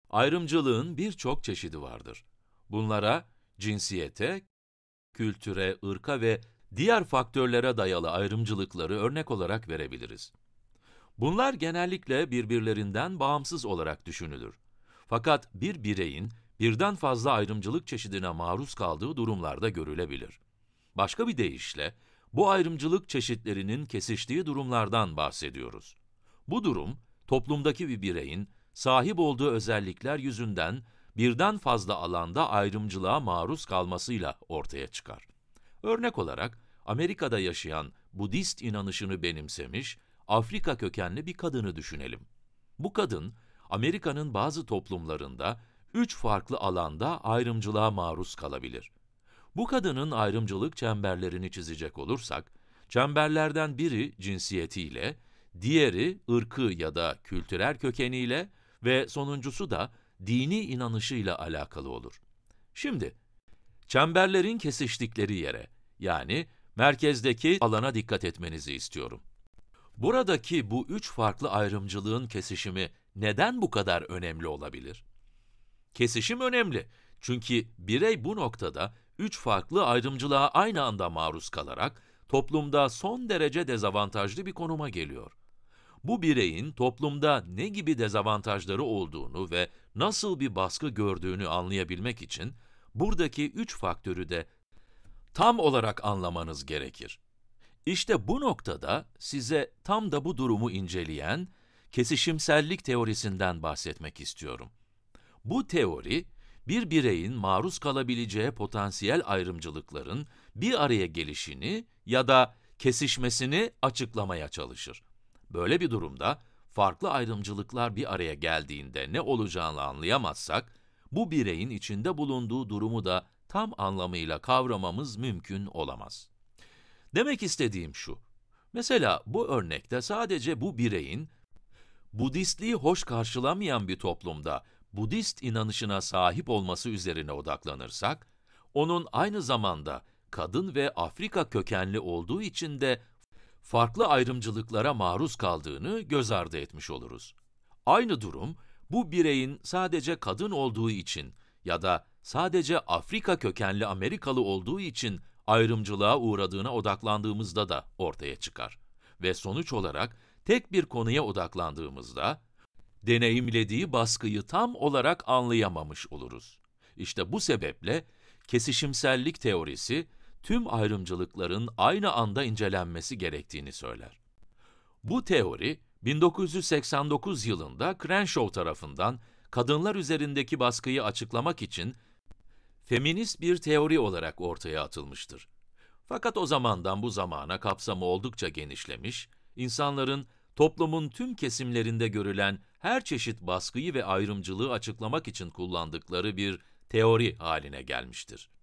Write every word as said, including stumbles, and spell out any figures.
Ayrımcılığın birçok çeşidi vardır. Bunlara cinsiyete, kültüre, ırka ve diğer faktörlere dayalı ayrımcılıkları örnek olarak verebiliriz. Bunlar genellikle birbirlerinden bağımsız olarak düşünülür. Fakat bir bireyin birden fazla ayrımcılık çeşidine maruz kaldığı durumlarda görülebilir. Başka bir deyişle, bu ayrımcılık çeşitlerinin kesiştiği durumlardan bahsediyoruz. Bu durum, toplumdaki bir bireyin sahip olduğu özellikler yüzünden birden fazla alanda ayrımcılığa maruz kalmasıyla ortaya çıkar. Örnek olarak, Amerika'da yaşayan Budist inanışını benimsemiş, Afrika kökenli bir kadını düşünelim. Bu kadın, Amerika'nın bazı toplumlarında üç farklı alanda ayrımcılığa maruz kalabilir. Bu kadının ayrımcılık çemberlerini çizecek olursak, çemberlerden biri cinsiyetiyle, diğeri ırkı ya da kültürel kökeniyle ve sonuncusu da dini inanışıyla alakalı olur. Şimdi, çemberlerin kesiştikleri yere, yani merkezdeki alana dikkat etmenizi istiyorum. Buradaki bu üç farklı ayrımcılığın kesişimi neden bu kadar önemli olabilir? Kesişim önemli, çünkü birey bu noktada üç farklı ayrımcılığa aynı anda maruz kalarak toplumda son derece dezavantajlı bir konuma geliyor. Bu bireyin toplumda ne gibi dezavantajları olduğunu ve nasıl bir baskı gördüğünü anlayabilmek için buradaki üç faktörü de tam olarak anlamanız gerekir. İşte bu noktada size tam da bu durumu inceleyen kesişimsellik teorisinden bahsetmek istiyorum. Bu teori, bir bireyin maruz kalabileceği potansiyel ayrımcılıkların bir araya gelişini ya da kesişmesini açıklamaya çalışır. Böyle bir durumda, farklı ayrımcılıklar bir araya geldiğinde ne olacağını anlayamazsak, bu bireyin içinde bulunduğu durumu da tam anlamıyla kavramamız mümkün olamaz. Demek istediğim şu, mesela bu örnekte sadece bu bireyin, Budistliği hoş karşılamayan bir toplumda Budist inanışına sahip olması üzerine odaklanırsak, onun aynı zamanda kadın ve Afrika kökenli olduğu için de farklı ayrımcılıklara maruz kaldığını göz ardı etmiş oluruz. Aynı durum, bu bireyin sadece kadın olduğu için ya da sadece Afrika kökenli Amerikalı olduğu için ayrımcılığa uğradığına odaklandığımızda da ortaya çıkar. Ve sonuç olarak tek bir konuya odaklandığımızda, deneyimlediği baskıyı tam olarak anlayamamış oluruz. İşte bu sebeple kesişimsellik teorisi, tüm ayrımcılıkların aynı anda incelenmesi gerektiğini söyler. Bu teori, bin dokuz yüz seksen dokuz yılında Crenshaw tarafından kadınlar üzerindeki baskıyı açıklamak için feminist bir teori olarak ortaya atılmıştır. Fakat o zamandan bu zamana kapsamı oldukça genişlemiş, insanların toplumun tüm kesimlerinde görülen her çeşit baskıyı ve ayrımcılığı açıklamak için kullandıkları bir teori haline gelmiştir.